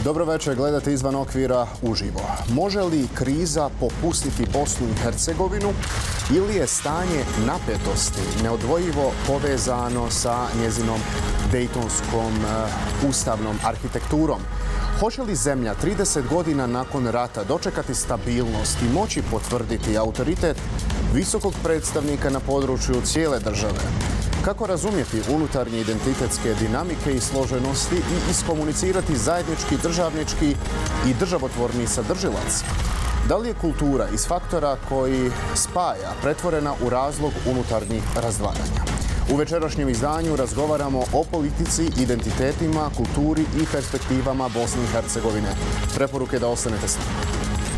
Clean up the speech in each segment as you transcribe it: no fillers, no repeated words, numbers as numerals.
Dobro večer, gledate Izvan okvira uživo. Može li kriza popustiti Bosnu i Hercegovinu ili je stanje napetosti neodvojivo povezano sa njezinom dejtonskom ustavnom arhitekturom? Hoće li zemlja 30 godina nakon rata dočekati stabilnost i moći potvrditi autoritet visokog predstavnika na području cijele države? Kako razumjeti unutarnje identitetske dinamike i složenosti i iskomunicirati zajednički, državnički i državotvorni sadržilac? Da li je kultura iz faktora koji spaja pretvorena u razlog unutarnjih razdvajanja? U večerašnjem izdanju razgovaramo o politici, identitetima, kulturi i perspektivama Bosne i Hercegovine. Preporuke da ostanete s nama.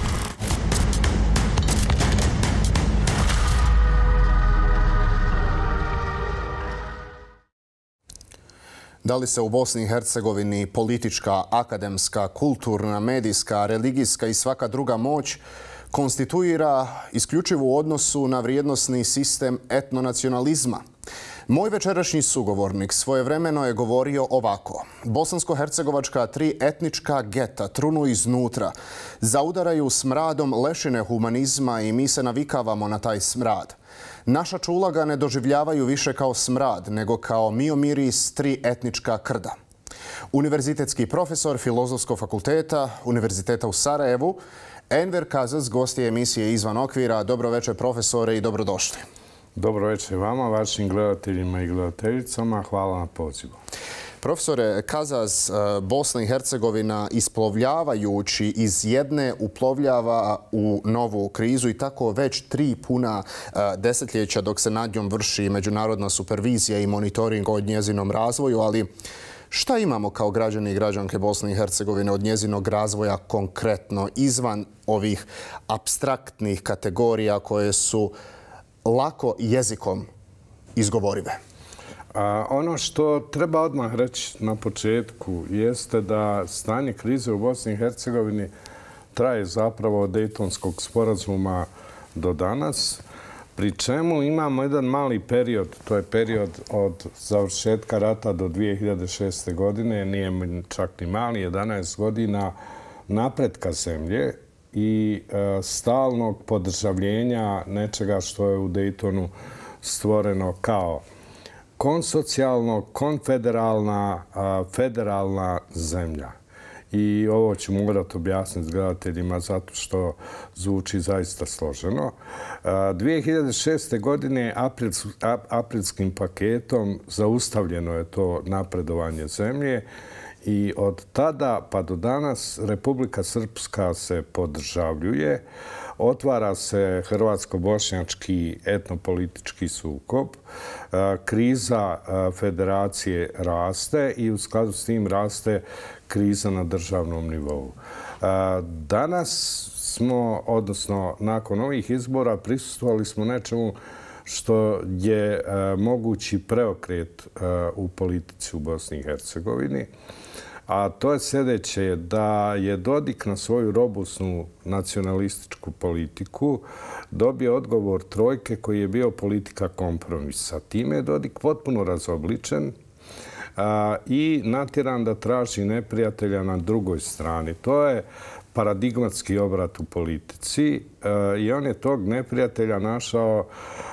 Da li se u Bosni i Hercegovini politička, akademska, kulturna, medijska, religijska i svaka druga moć konstituira isključivo u odnosu na vrijednosni sistem etnonacionalizma? Moj večerašnji sugovornik svojevremeno je govorio ovako. Bosansko-hercegovačka tri etnička geta trunu iznutra, zaudaraju smradom lešine humanizma i mi se navikavamo na taj smrad. Naša čula ga ne doživljavaju više kao smrad, nego kao miomiris tri etnička krda. Univerzitetski profesor Filozofskog fakulteta Univerziteta u Sarajevu, Enver Kazaz, gost je emisije Izvan okvira. Dobro večer, profesore, i dobrodošli. Dobro večer vama, vašim gledateljima i gledateljicama. Hvala na pozivu. Profesore Kazaz, Bosna i Hercegovina isplovljavajući iz jedne uplovljava u novu krizu i tako već 3 puna desetljeća dok se nad njom vrši međunarodna supervizija i monitoring o njezinom razvoju, ali šta imamo kao građani i građanke Bosne i Hercegovine od njezinog razvoja konkretno izvan ovih apstraktnih kategorija koje su lako jezikom izgovorive? Ono što treba odmah reći na početku jeste da stanje krize u Bosni i Hercegovini traje zapravo od Dejtonskog sporazuma do danas, pri čemu imamo jedan mali period, to je period od završetka rata do 2006. godine, nije čak ni mali, 11 godina napretka zemlje i stalnog podržavljenja nečega što je u Dejtonu stvoreno kao konsocijalno, konfederalna, federalna zemlja. I ovo ću morati objasniti gledateljima zato što zvuči zaista složeno. 2006. godine aprilskim paketom zaustavljeno je to napredovanje zemlje i od tada pa do danas Republika Srpska se podržavljuje. Otvara se hrvatsko-bošnjački etnopolitički sukob. Kriza federacije raste i u skladu s tim raste kriza na državnom nivou. Danas smo, odnosno nakon ovih izbora, prisustvovali smo nečemu što je mogući preokret u politici u Bosni i Hercegovini. A to je sljedeće, da je Dodik na svoju robusnu nacionalističku politiku dobio odgovor trojke koji je bio politika kompromisa. Time je Dodik potpuno razobličen i natjeran da traži neprijatelja na drugoj strani. To je paradigmatski obrat u politici i on je tog neprijatelja našao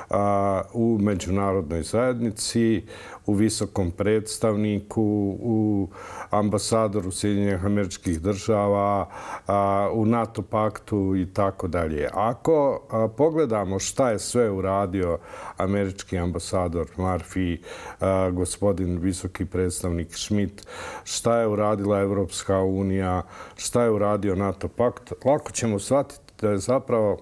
u međunarodnoj zajednici, u visokom predstavniku, u ambasadoru Sjedinjenih Američkih Država, u NATO paktu i tako dalje. Ako pogledamo šta je sve uradio američki ambasador Murphy, gospodin visoki predstavnik Schmidt, šta je uradila Evropska unija, šta je uradio NATO pakt, lako ćemo shvatiti da je zapravo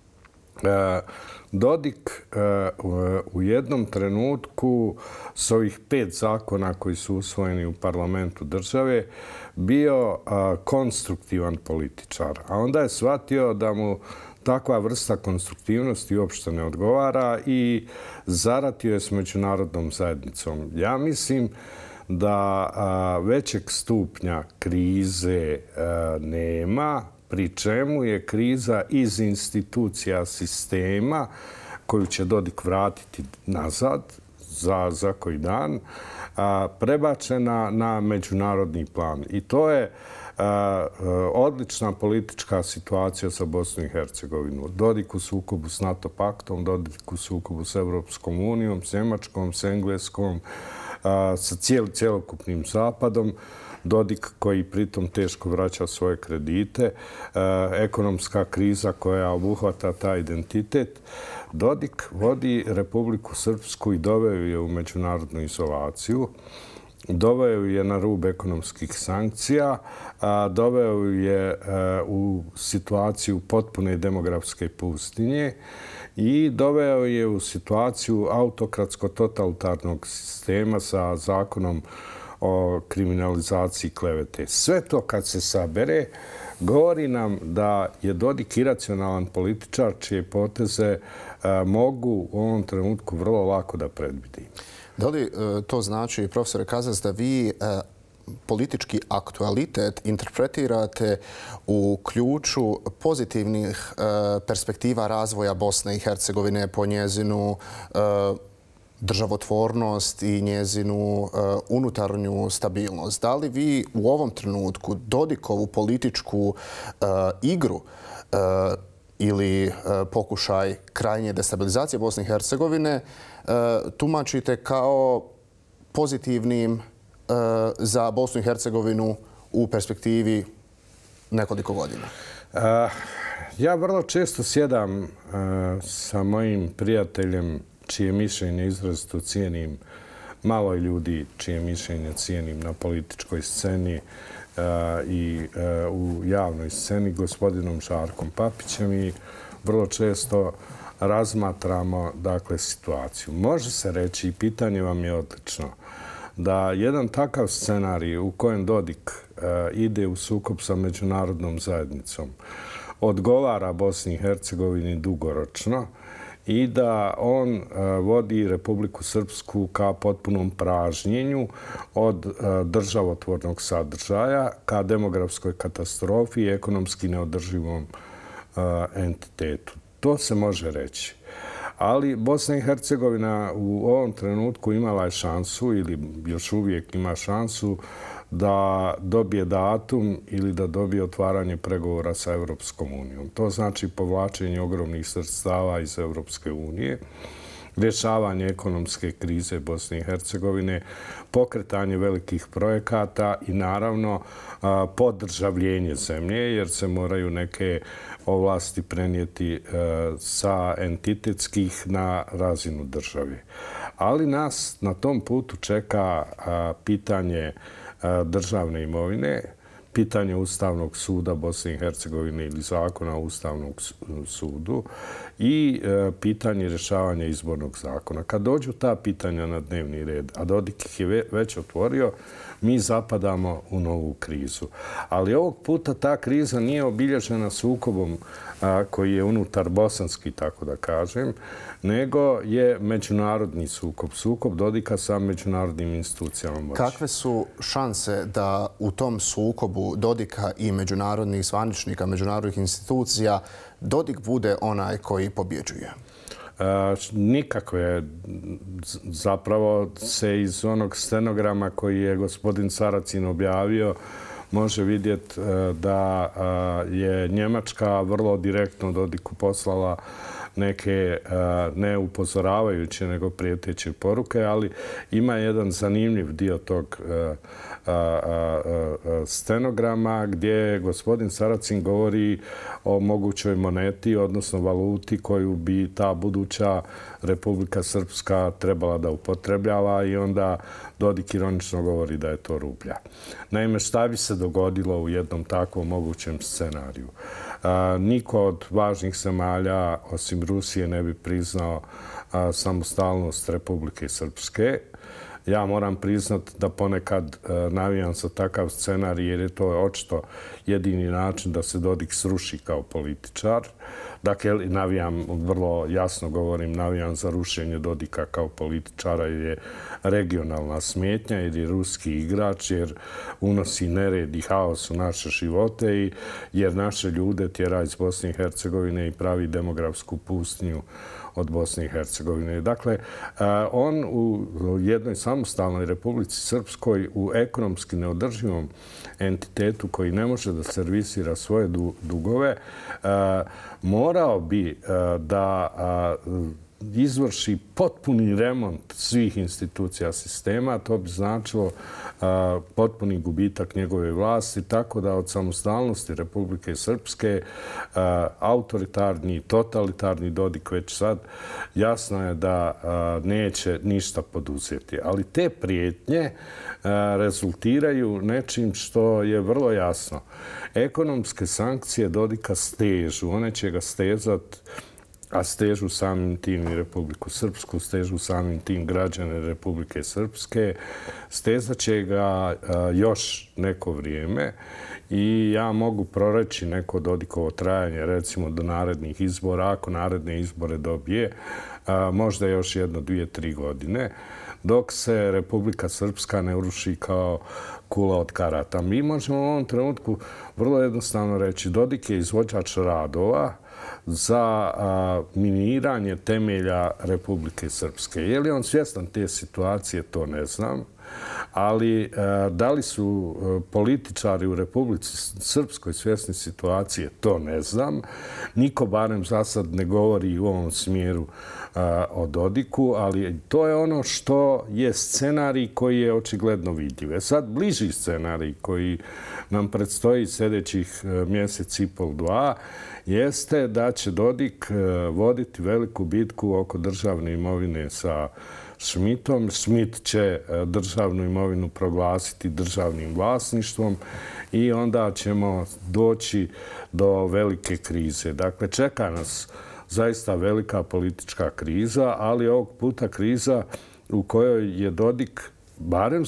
Dodik u jednom trenutku s ovih 5 zakona koji su usvojeni u parlamentu države bio konstruktivan političar. A onda je shvatio da mu takva vrsta konstruktivnosti uopšte ne odgovara i zaratio je s međunarodnom zajednicom. Ja mislim da većeg stupnja krize nema, pri čemu je kriza iz institucija sistema koju će Dodik vratiti nazad za koji dan, prebačena na međunarodni plan. I to je Odlična politička situacija za Bosnu i Hercegovinu. Dodik u sukobu s NATO paktom, Dodik u sukobu s Evropskom unijom, s Njemačkom, s Engleskom, sa cjelokupnim Zapadom. Dodik koji pritom teško vraća svoje kredite, ekonomska kriza koja obuhvata taj identitet. Dodik vodi Republiku Srpsku i doveo je u međunarodnu izolaciju. Doveo je na rub ekonomskih sankcija, doveo je u situaciju potpune demografske pustinje i doveo je u situaciju autokratsko-totalitarnog sistema sa zakonom o kriminalizaciji klevete. Sve to kad se sabere, govori nam da je Dodik iracionalan političar čije poteze mogu u ovom trenutku vrlo lako da predvidi. Da li to znači, profesore Kazas, da vi politički aktualitet interpretirate u ključu pozitivnih perspektiva razvoja Bosne i Hercegovine po njezinu državotvornost i njezinu unutarnju stabilnost? Da li vi u ovom trenutku Dodikovu političku igru ili pokušaj krajnje destabilizacije Bosne i Hercegovine tumačite kao pozitivnim za Bosnu i Hercegovinu u perspektivi nekoliko godina? Ja vrlo često sjedam sa mojim prijateljem čije mišljenje izrazito cijenim, malo je ljudi čije mišljenje cijenim na političkoj sceni i u javnoj sceni, gospodinom Žarkom Papićem, i vrlo često razmatramo situaciju. Može se reći, i pitanje vam je odlično, da jedan takav scenarij u kojem Dodik ide u sukob sa međunarodnom zajednicom odgovara Bosni i Hercegovini dugoročno i da on vodi Republiku Srpsku ka potpunom pražnjenju od državotvornog sadržaja, ka demografskoj katastrofi i ekonomski neodrživom entitetu. To se može reći. Ali Bosna i Hercegovina u ovom trenutku imala je šansu ili još uvijek ima šansu da dobije datum ili da dobije otvaranje pregovora sa Evropskom unijom. To znači povlačenje ogromnih sredstava iz Evropske unije, rješavanje ekonomske krize Bosne i Hercegovine, pokretanje velikih projekata i naravno podržavljenje zemlje, jer se moraju neke ovlasti prenijeti sa entitetskih na razinu države. Ali nas na tom putu čeka pitanje državne imovine, pitanje Ustavnog suda Bosne i Hercegovine ili zakona o Ustavnom sudu i pitanje rješavanja izbornog zakona. Kad dođu ta pitanja na dnevni red, a Dodik ih je već otvorio, mi zapadamo u novu krizu. Ali ovog puta ta kriza nije obilježena sukobom koji je unutar bosanski, tako da kažem, nego je međunarodni sukob. Sukob Dodika sa međunarodnim institucijama moći. Kakve su šanse da u tom sukobu Dodika i međunarodnih zvaničnika, međunarodnih institucija, Dodik bude onaj koji pobjeđuje? Nikako je. Zapravo se iz onog stenograma koji je gospodin Saracin objavio može vidjeti da je Njemačka vrlo direktno Dodiku poslala neke ne upozoravajuće nego prijeteće poruke, ali ima jedan zanimljiv dio tog stenograma gdje gospodin Saracin govori o mogućoj moneti, odnosno valuti koju bi ta buduća Republika Srpska trebala da upotrebljava i onda Dodik ironično govori da je to rublja. Naime, šta bi se dogodilo u jednom takvom mogućem scenariju? Niko od važnih zemalja, osim Rusije, ne bi priznao samostalnost Republike Srpske. Ja moram priznati da ponekad navijam za takav scenarij jer je to očito jedini način da se Dodik sruši kao političar. Dakle, navijam, vrlo jasno govorim, navijam za rušenje Dodika kao političara jer je regionalna smetnja, jer je ruski igrač, jer unosi nered i haos u naše živote i jer naše ljude tjera iz Bosne i Hercegovine i pravi demografsku pustinju od Bosne i Hercegovine. Dakle, on u jednoj samostalnoj Republici Srpskoj u ekonomski neodrživom entitetu koji ne može da servisira svoje dugove, morao bi da izvrši potpuni remont svih institucija sistema. To bi značilo potpuni gubitak njegove vlasti, tako da od samostalnosti Republike Srpske autoritarni, totalitarni Dodik već sad jasno je da neće ništa poduzeti. Ali te prijetnje rezultiraju nečim što je vrlo jasno. Ekonomske sankcije Dodika stežu. One će ga stezati, a stežu samim tim i Republiku Srpsku, stežu samim tim građane Republike Srpske, stezat će ga još neko vrijeme i ja mogu proreći neko Dodikovo trajanje, recimo do narednih izbora, ako naredne izbore dobije, možda još 1, 2, 3 godine, dok se Republika Srpska ne uruši kao kula od karata. Mi možemo u ovom trenutku vrlo jednostavno reći Dodik je izvođač radova za miniranje temelja Republike Srpske. Je li on svjestan te situacije, to ne znam. Ali da li su političari u Republici Srpskoj svjesni situacije, to ne znam. Niko barem za sad ne govori u ovom smjeru o Dodiku, ali to je ono što je scenarij koji je očigledno vidljiv. Sad bliži scenarij koji nam predstoji sljedećih mjesec i pol, 2, jeste da će Dodik voditi veliku bitku oko državne imovine sa Schmidtom. Schmidt će državnu imovinu proglasiti državnim vlasništvom i onda ćemo doći do velike krize. Dakle, čeka nas zaista velika politička kriza, ali ovog puta kriza u kojoj je Dodik, barem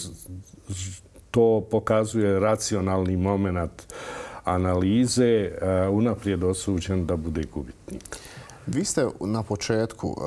to pokazuje racionalni moment analize, unaprijed osuđen da bude gubitnik. Vi ste na početku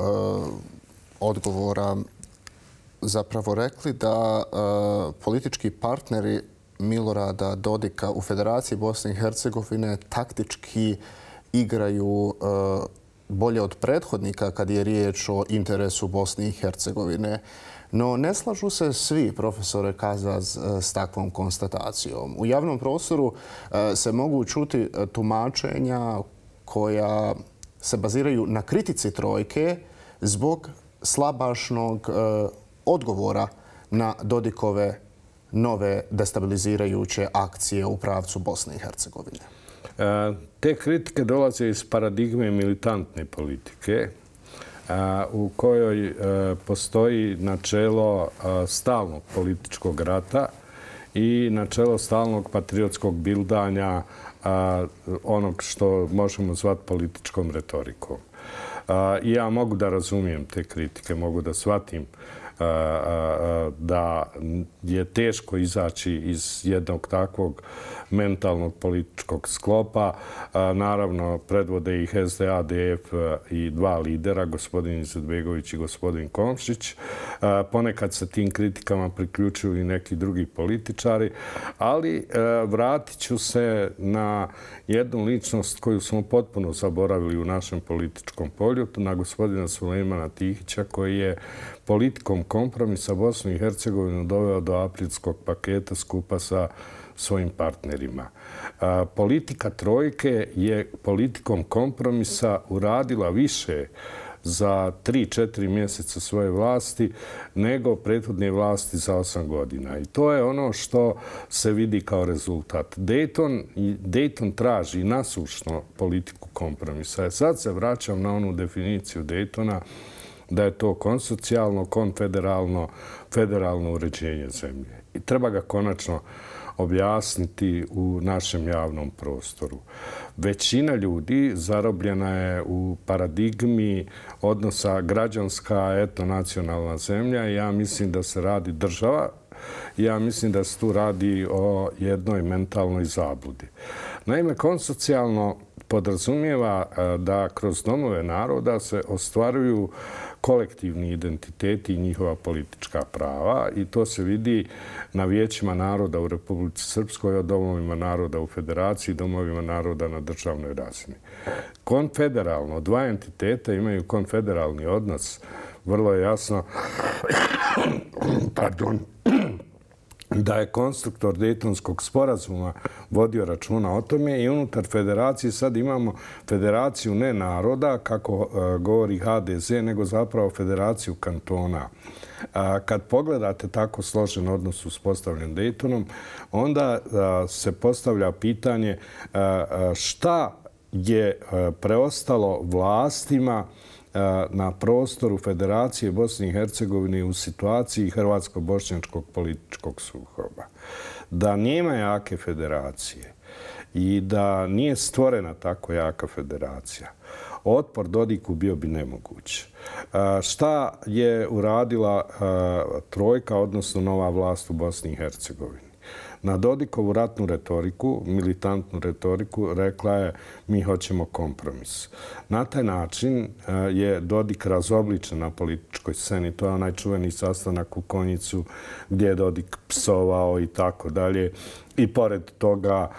odgovora zapravo rekli da politički partneri Milorada Dodika u Federaciji Bosne i Hercegovine taktički igraju bolje od prethodnika kad je riječ o interesu Bosne i Hercegovine. No ne slažu se svi, profesore Kazaz, s takvom konstatacijom. U javnom prostoru se mogu čuti tumačenja koja se baziraju na kritici trojke zbog slabašnog odgovora na Dodikove nove destabilizirajuće akcije u pravcu Bosne i Hercegovine. Te kritike dolaze iz paradigme militantne politike u kojoj postoji načelo stalnog političkog rata i načelo stalnog patriotskog bildanja onog što možemo zvati političkom retorikom. I ja mogu da razumijem te kritike, mogu da shvatim da je teško izaći iz jednog takvog mentalnog političkog sklopa. Naravno, predvode ih SDA, DF i 2 lidera, gospodin Izetbegović i gospodin Komšić. Ponekad se tim kritikama priključuju i neki drugi političari, ali vratit ću se na jednu ličnost koju smo potpuno zaboravili u našem političkom polju, na gospodina Sulejmana Tihića, koji je politikom kompromisa Bosnu i Hercegovinu doveo do aprilskog paketa skupa sa svojim partnerima. Politika trojke je politikom kompromisa uradila više za 3-4 mjeseca svoje vlasti nego prethodne vlasti za 8 godina. I to je ono što se vidi kao rezultat. Dayton traži nasušno politiku kompromisa. Sad se vraćam na onu definiciju Daytona da je to konsocijalno, konfederalno, federalno uređenje zemlje. I treba ga konačno objasniti u našem javnom prostoru. Većina ljudi zarobljena je u paradigmi odnosa građanska, etnonacionalna zemlja i ja mislim da se radi država. Ja mislim da se tu radi o jednoj mentalnoj zabludi. Naime, konsocijalno podrazumijeva da kroz domove naroda se ostvaruju kolektivni identiteti i njihova politička prava i to se vidi na vijećima naroda u Republici Srpskoj, o domovima naroda u Federaciji, domovima naroda na državnoj razini. Konfederalno, dva entiteta imaju konfederalni odnos, vrlo je jasno da je konstruktor Dejtonskog sporazuma vodio računa o tome i unutar federacije sad imamo federaciju ne naroda, kako govori HDZ, nego zapravo federaciju kantona. Kad pogledate tako složen odnos uspostavljen Dejtonom, onda se postavlja pitanje šta je preostalo vlastima na prostoru Federacije Bosne i Hercegovine u situaciji hrvatsko-bošnjačkog političkog sukoba. Da nema jake federacije i da nije stvorena tako jaka federacija, otpor Dodiku bio bi nemoguć. Šta je uradila trojka, odnosno nova vlast u Bosni i Hercegovini? Na Dodikovu ratnu retoriku, militantnu retoriku, rekla je mi hoćemo kompromis. Na taj način je Dodik razobličen na političkoj sceni. To je onaj čuveni sastanak u Konjicu gdje je Dodik psovao i tako dalje. I pored toga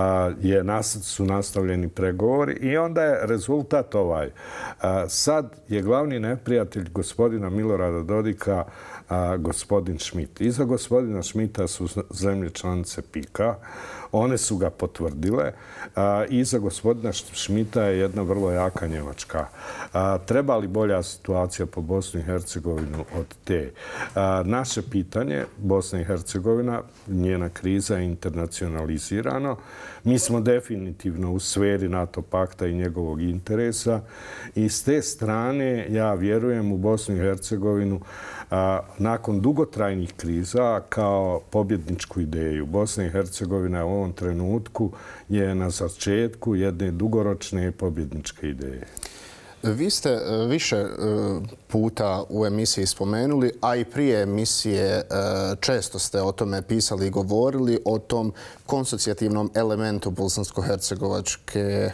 su nastavljeni pregovori i onda je rezultat ovaj. Sad je glavni neprijatelj gospodina Milorada Dodika gospodin Schmidt. Iza gospodina Schmidta su zemlje članice PIK-a. One su ga potvrdile. Iza gospodina Schmidta je jedna vrlo jaka Njemačka. Treba li bolja situacija po Bosnu i Hercegovinu od te? Naše pitanje, Bosna i Hercegovina, njena kriza je internacionalizirano. Mi smo definitivno u sferi NATO pakta i njegovog interesa i s te strane ja vjerujem u Bosnu i Hercegovinu nakon dugotrajnih kriza kao pobjedničku ideju. Bosna i Hercegovina u ovom trenutku je na začetku jedne dugoročne pobjedničke ideje. Vi ste više puta u emisiji spomenuli, a i prije emisije često ste o tome pisali i govorili, o tom konsocijativnom elementu bosansko-hercegovačke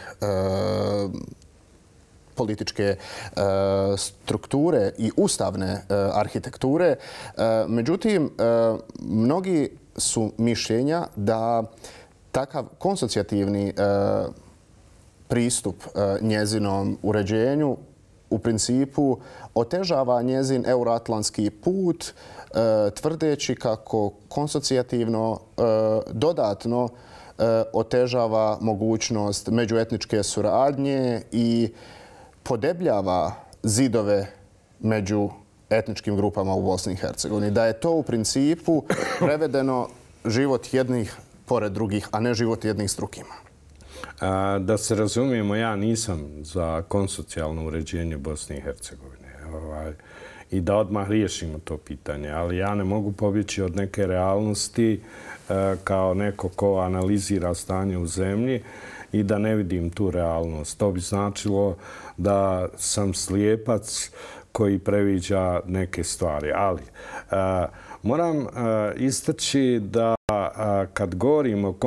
političke strukture i ustavne arhitekture. Međutim, mnogi su mišljenja da takav konsocijativni pristup njezinom uređenju u principu otežava njezin euroatlantski put, tvrdeći kako konsocijativno dodatno otežava mogućnost međuetničke suradnje i podebljava zidove među etničkim grupama u Bosni i Hercegovini. Da je to u principu prevedeno život jednih pored drugih, a ne život jednih s drugima. Da se razumijemo, ja nisam za konsocijalno uređenje Bosne i Hercegovine. I da odmah riješimo to pitanje. Ali ja ne mogu pobjeći od neke realnosti kao neko ko analizira stanje u zemlji i da ne vidim tu realnost. To bi značilo da sam slijepac koji previđa neke stvari. Ali moram istaći da kad govorimo o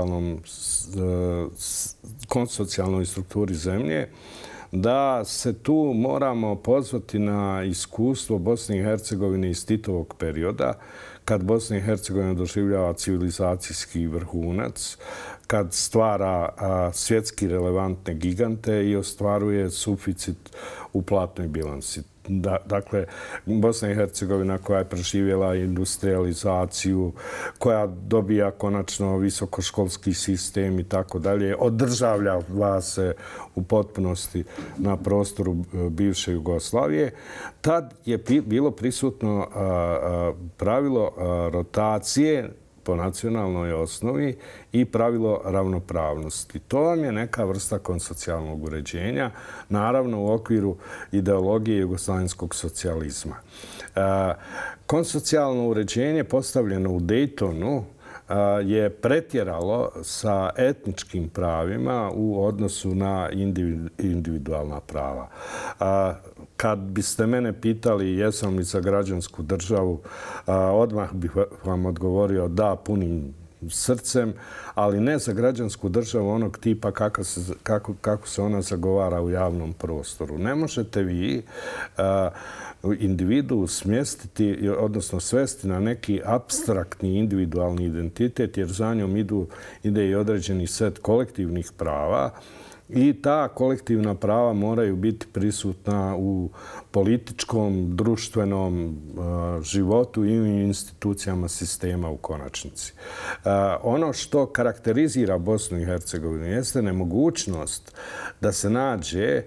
konsocijalnoj strukturi zemlje, da se tu moramo pozvati na iskustvo Bosne i Hercegovine iz Titovog perioda, kad Bosna i Hercegovina doživljava civilizacijski vrhunac, kad stvara svjetski relevantne gigante i ostvaruje suficit u platnoj bilansi. Dakle, Bosna i Hercegovina koja je preživjela industrializaciju, koja dobija konačno visokoškolski sistem i tako dalje, održavljava se u potpunosti na prostoru bivše Jugoslavije. Tad je bilo prisutno pravilo rotacije po nacionalnoj osnovi i pravilo ravnopravnosti. To vam je neka vrsta konsocijalnog uređenja, naravno u okviru ideologije jugoslavenskog socijalizma. Konsocijalno uređenje postavljeno u Dejtonu je pretjeralo sa etničkim pravima u odnosu na individualna prava. Kad biste mene pitali jesam li za građansku državu, odmah bih vam odgovorio da, punim srcem, ali ne za građansku državu onog tipa kako se ona zagovara u javnom prostoru. Ne možete vi individu smjestiti, odnosno svesti na neki apstraktni individualni identitet, jer za njom ide i određeni set kolektivnih prava i ta kolektivna prava moraju biti prisutna u političkom, društvenom životu i u institucijama sistema u konačnici. Ono što karakterizira Bosnu i Hercegovinu jeste nemogućnost da se nađe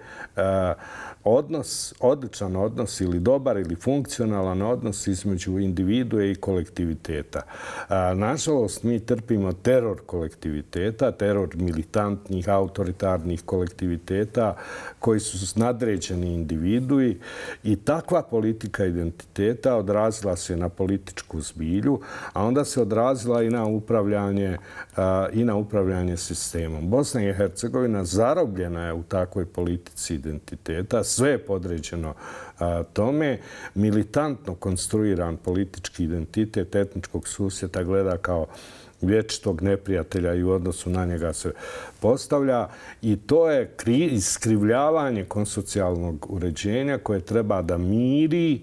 odličan odnos ili dobar ili funkcionalan odnos između individue i kolektiviteta. Nažalost, mi trpimo teror kolektiviteta, teror militantnih, autoritarnih kolektiviteta koji su nadređeni individui i takva politika identiteta odrazila se na političku zbilju, a onda se odrazila i na upravljanje sistemom. Bosna i Hercegovina zarobljena je u takvoj politici identiteta, sve je podređeno tome. Militantno konstruiran politički identitet etničkog susjeda gleda kao vječitog neprijatelja i u odnosu na njega se postavlja. I to je iskrivljavanje konsocijalnog uređenja koje treba da miri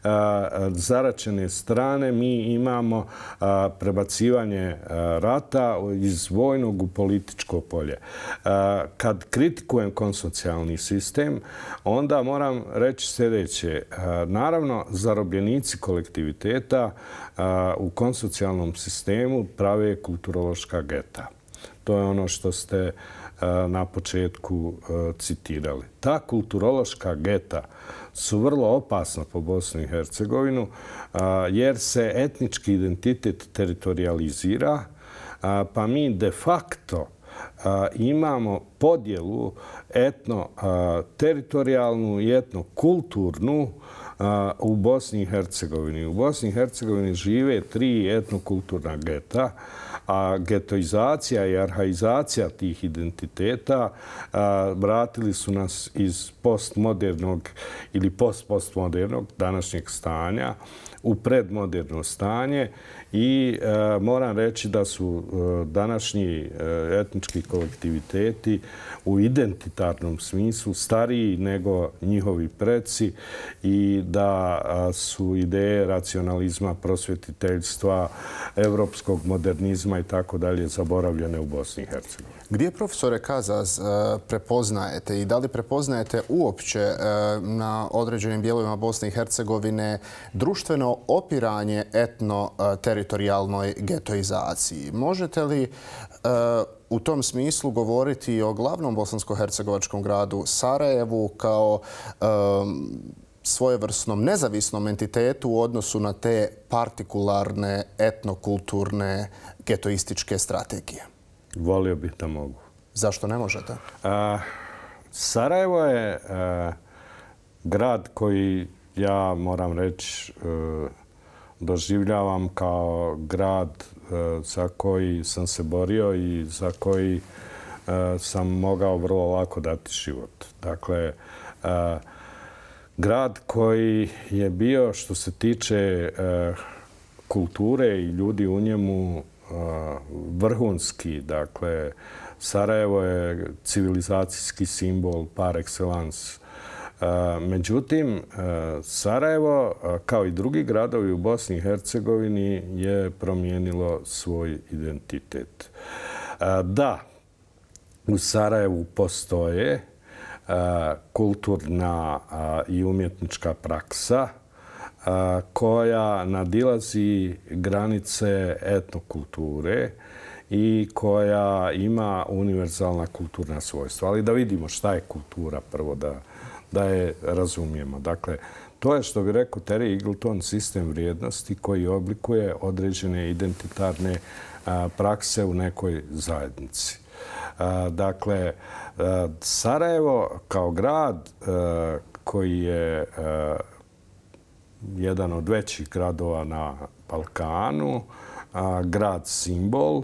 zaračene strane. Mi imamo prebacivanje rata iz vojnog u političko polje. Kad kritikujem konsocijalni sistem, onda moram reći sljedeće. Naravno, zarobljenici kolektiviteta u konsocijalnom sistemu prave kulturološka geta. To je ono što ste na početku citirali. Ta kulturološka geta su vrlo opasna po Bosnu i Hercegovinu jer se etnički identitet teritorializira, pa mi de facto imamo podjelu etno-teritorijalnu i etnokulturnu u Bosni i Hercegovini. U Bosni i Hercegovini žive 3 etnokulturna geta, a getoizacija i arhaizacija tih identiteta vratili su nas iz postmodernog ili postmodernog današnjeg stanja u predmoderno stanje i moram reći da su današnji etnički kolektiviteti u identitarnom smislu stariji nego njihovi preci i da su ideje racionalizma, prosvjetiteljstva, evropskog modernizma i tako dalje zaboravljene u Bosni i Hercegovini. Gdje, profesore Kazaz, prepoznajete i da li prepoznajete uopće na određenim dijelovima Bosne i Hercegovine društveno opiranje etno-teritorijalnoj getoizaciji? Možete li u tom smislu govoriti o glavnom bosansko-hercegovačkom gradu Sarajevu kao svojevrsnom nezavisnom entitetu u odnosu na te partikularne etnokulturne getoističke strategije? Volio bih da mogu. Zašto ne možete? Sarajevo je grad koji ja moram reći doživljavam kao grad za koji sam se borio i za koji sam mogao vrlo lako dati život. Dakle, grad koji je bio što se tiče kulture i ljudi u njemu vrhunski. Dakle, Sarajevo je civilizacijski simbol par excellence. Međutim, Sarajevo, kao i drugi gradovi u Bosni i Hercegovini, je promijenilo svoj identitet. Da, u Sarajevu postoje kulturna i umjetnička praksa koja nadilazi granice etnokulture i koja ima univerzalna kulturna svojstva. Ali da vidimo šta je kultura prvo, da je razumijemo. Dakle, to je, što bi rekao Terry Eagleton, sistem vrijednosti koji oblikuje određene identitarne prakse u nekoj zajednici. Dakle, Sarajevo kao grad koji je jedan od većih gradova na Balkanu, grad simbol,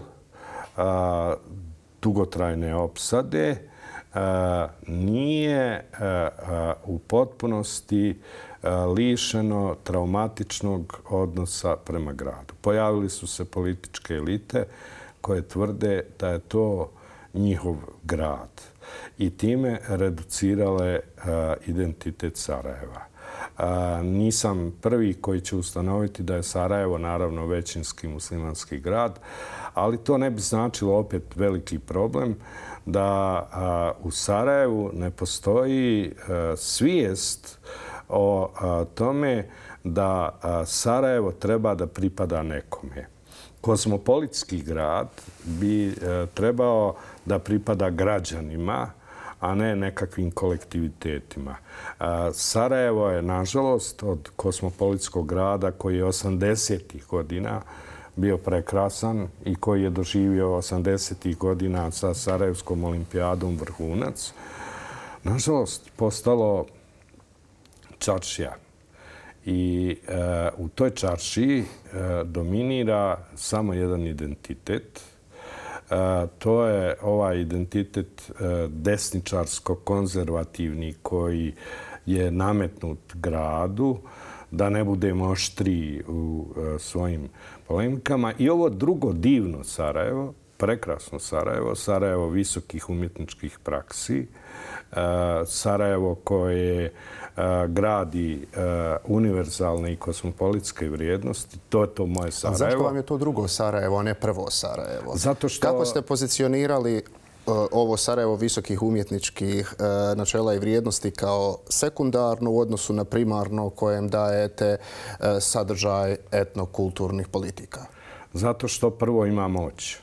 dugotrajne opsade, nije u potpunosti lišeno traumatičnog odnosa prema gradu. Pojavili su se političke elite koje tvrde da je to njihov grad i time reducirale identitet Sarajeva. Nisam prvi koji će ustanoviti da je Sarajevo naravno većinski muslimanski grad, ali to ne bi značilo opet veliki problem da u Sarajevu ne postoji svijest o tome da Sarajevo treba da pripada nekome. Kozmopolitski grad bi trebao da pripada građanima, a ne nekakvim kolektivitetima. Sarajevo je, nažalost, od kozmopolitskog grada koji je 80. godina bio prekrasan i koji je doživio 80. godina sa Sarajevskom olimpijadom vrhunac, nažalost, postalo čaršija. I u toj čaršiji dominira samo jedan identitet. To je ovaj identitet desničarsko-konzervativni koji je nametnut gradu, da ne budemo oštriji u svojim polemikama. I ovo drugo divno Sarajevo, prekrasno Sarajevo, Sarajevo visokih umjetničkih praksi, Sarajevo koje gradi univerzalne i kozmopolitske vrijednosti. To je to moje Sarajevo. A zašto vam je to drugo Sarajevo, a ne prvo Sarajevo? Zato što... Kako ste pozicionirali ovo Sarajevo visokih umjetničkih načela i vrijednosti kao sekundarno u odnosu na primarno kojem dajete sadržaj etnokulturnih politika? Zato što prvo ima moć.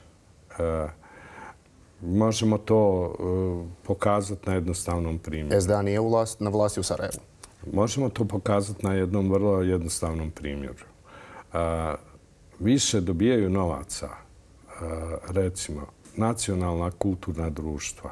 Možemo to pokazati na jednostavnom primjeru. SDA nije na vlasti u Sarajevu? Možemo to pokazati na jednom vrlo jednostavnom primjeru. Više dobijaju novaca, recimo, nacionalna kulturna društva,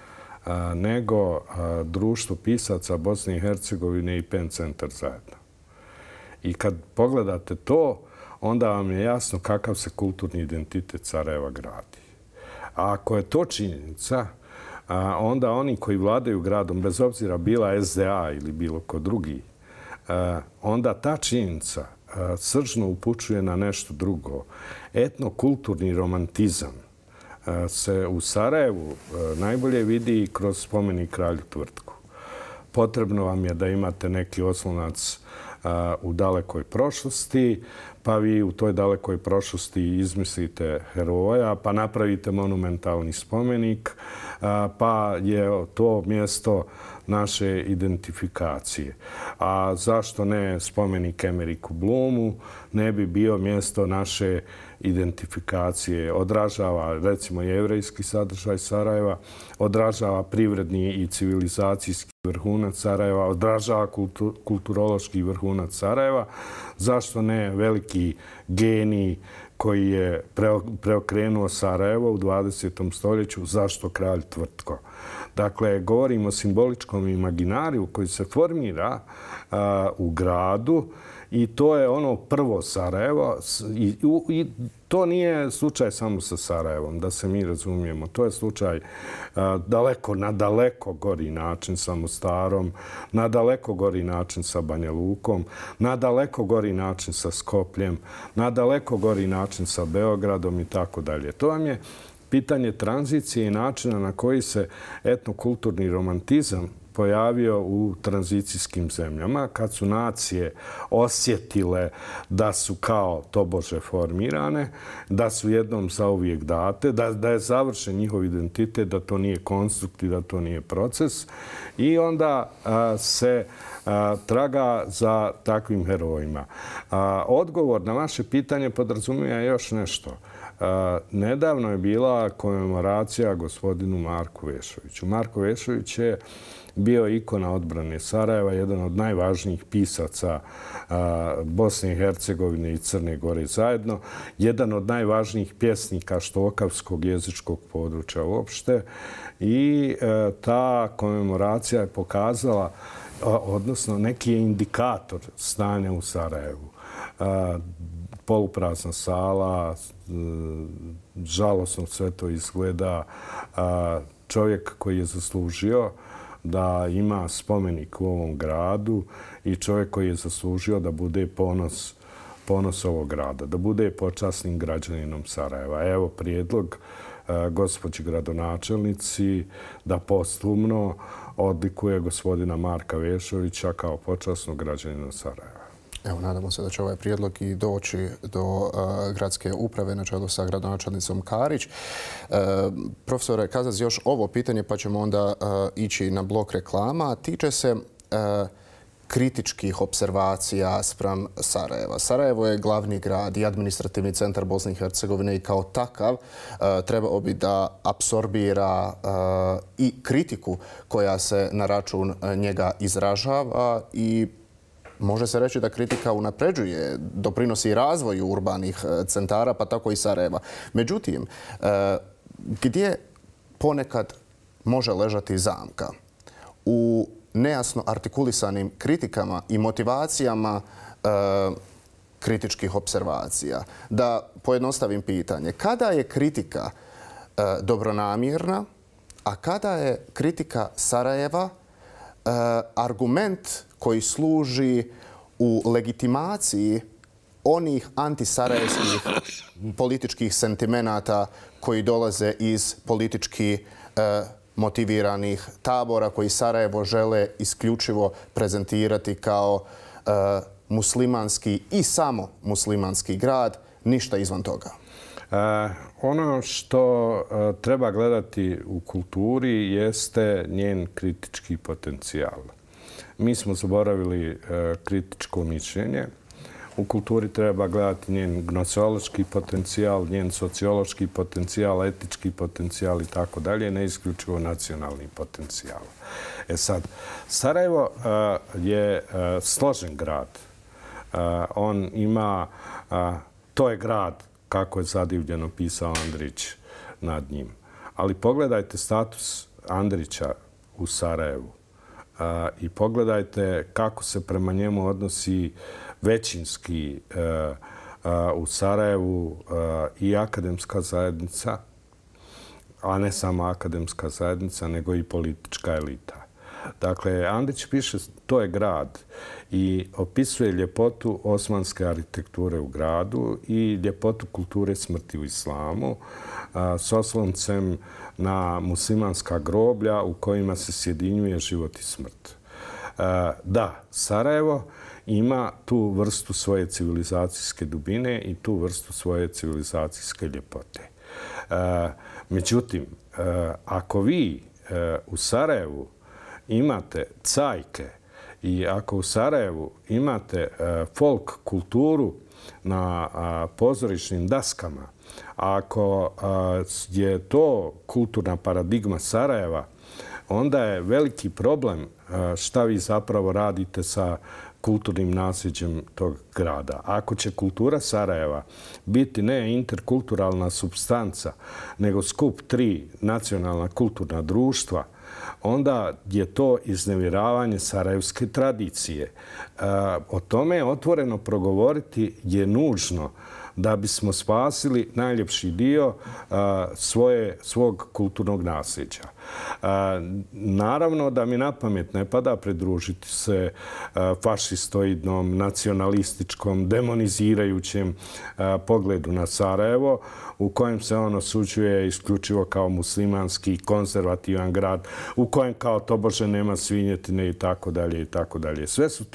nego društvo pisaca Bosne i Hercegovine i PEN centar zajedno. I kad pogledate to, onda vam je jasno kakav se kulturni identitet Sarajeva gradi. A ako je to činjenica, onda oni koji vladaju gradom, bez obzira bila SDA ili bilo ko drugi, onda ta činjenica sržno upućuje na nešto drugo. Etnokulturni romantizam se u Sarajevu najbolje vidi kroz spomenik kralju Tvrtku. Potrebno vam je da imate neki oslonac u dalekoj prošlosti, pa vi u toj dalekoj prošlosti izmislite heroja, pa napravite monumentalni spomenik, pa je to mjesto naše identifikacije. A zašto ne spomenik Emeriku Bloomu ne bi bio mjesto naše identifikacije? Odražava, recimo, jevrejski sadržaj Sarajeva, odražava privredni i civilizacijski vrhunac Sarajeva, odražava kulturološki vrhunac Sarajeva. Zašto ne veliki genij koji je preokrenuo Sarajevo u 20. stoljeću, zašto kralj Tvrtko? Dakle, govorimo o simboličkom imaginariju koji se formira u gradu i to je ono prvo Sarajevo. I to nije slučaj samo sa Sarajevom, da se mi razumijemo. To je slučaj na daleko gori način sa Mostarom, na daleko gori način sa Banja Lukom, na daleko gori način sa Skopljem, na daleko gori način sa Beogradom i tako dalje. To vam je pitanje tranzicije i načina na koji se etnokulturni romantizam pojavio u tranzicijskim zemljama, kad su nacije osjetile da su kao tobože formirane, da su jednom zauvijek date, da je završen njihov identitet, da to nije konstrukt i da to nije proces. I onda se traga za takvim herojima. Odgovor na vaše pitanje podrazumijeva još nešto. Nedavno je bila komemoracija gospodinu Marku Vešoviću. Marko Vešović je bio ikona odbrane Sarajeva, jedan od najvažnijih pisaca Bosne i Hercegovine i Crne Gore zajedno, jedan od najvažnijih pjesnika štokavskog jezičkog područja uopšte. I ta komemoracija je pokazala, odnosno neki je indikator stanja u Sarajevu. Poluprazna sala, žalosno sve to izgleda. Čovjek koji je zaslužio da ima spomenik u ovom gradu i čovjek koji je zaslužio da bude ponos ovog grada, da bude počasnim građaninom Sarajeva. Evo prijedlog gospođi gradonačelnici da posthumno odlikuje gospodina Marka Vešovića kao počasnog građanina Sarajeva. Evo, nadamo se da će ovaj prijedlog i doći do gradske uprave na čelu sa gradonačelnicom Karić. Profesore Kazaz, još ovo pitanje pa ćemo onda ići na blok reklama. Tiče se kritičkih observacija spram Sarajeva. Sarajevo je glavni grad i administrativni centar Bosne i Hercegovine i kao takav trebao bi da apsorbira i kritiku koja se na račun njega izražava i može se reći da kritika unapređuje, doprinosi razvoju urbanih centara, pa tako i Sarajeva. Međutim, gdje ponekad može ležati zamka? U nejasno artikulisanim kritikama i motivacijama kritičkih observacija. Da pojednostavim pitanje, kada je kritika dobronamjerna, a kada je kritika Sarajeva argument koji služi u legitimaciji onih antisarajevskih političkih sentimenata koji dolaze iz politički motiviranih tabora koji Sarajevo žele isključivo prezentirati kao muslimanski i samo muslimanski grad, ništa izvan toga? Ono što treba gledati u kulturi jeste njen kritički potencijal. Mi smo zaboravili kritičko mišljenje. U kulturi treba gledati njen gnoseološki potencijal, njen sociološki potencijal, etički potencijal i tako dalje, ne isključivo nacionalni potencijal. Sad, Sarajevo je složen grad. On ima, to je grad, kako je zadivljeno pisao Andrić nad njim. Ali pogledajte status Andrića u Sarajevu i pogledajte kako se prema njemu odnosi većinski u Sarajevu i akademska zajednica, a ne samo akademska zajednica, nego i politička elita. Dakle, Andrić piše to je grad i opisuje ljepotu osmanske arhitekture u gradu i ljepotu kulture smrti u islamu s osloncem na muslimanska groblja u kojima se sjedinjuje život i smrt. Da, Sarajevo ima tu vrstu svoje civilizacijske dubine i tu vrstu svoje civilizacijske ljepote. Međutim, ako vi u Sarajevu imate cajke i ako u Sarajevu imate folk kulturu na pozorišnim daskama, ako je to kulturna paradigma Sarajeva, onda je veliki problem šta vi zapravo radite sa kulturnim nasljeđem tog grada. Ako će kultura Sarajeva biti ne interkulturalna supstanca, nego skup 3 nacionalna kulturna društva, onda je to iznevjeravanje sarajevske tradicije. O tome otvoreno progovoriti je nužno da bismo spasili najljepši dio svog kulturnog nasljeđa. Naravno da mi na pamet ne pada pridružiti se fašistoidnom, nacionalističkom, demonizirajućem pogledu na Sarajevo, u kojem se on osuđuje isključivo kao muslimanski, konzervativan grad, u kojem kao tobože nema svinjetine i tako dalje i tako dalje.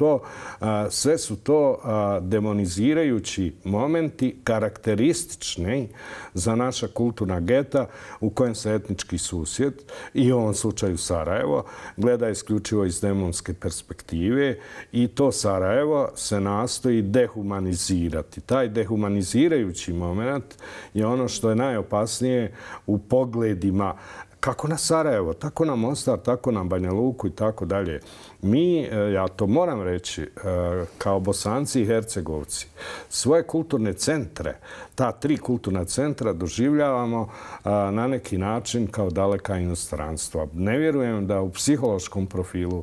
Sve su to demonizirajući momenti karakteristični za naša kulturna geta u kojem se etnički susjed, i u ovom slučaju Sarajevo, gleda isključivo iz demonske perspektive i to Sarajevo se nastoji dehumanizirati. Taj dehumanizirajući moment je ono što je najopasnije u pogledima kako na Sarajevo, tako na Mostar, tako na Banja Luku i tako dalje. Mi, ja to moram reći, kao Bosanci i Hercegovci, svoje kulturne centre, ta 3 kulturna centra doživljavamo na neki način kao daleka inostranstva. Ne vjerujem da u psihološkom profilu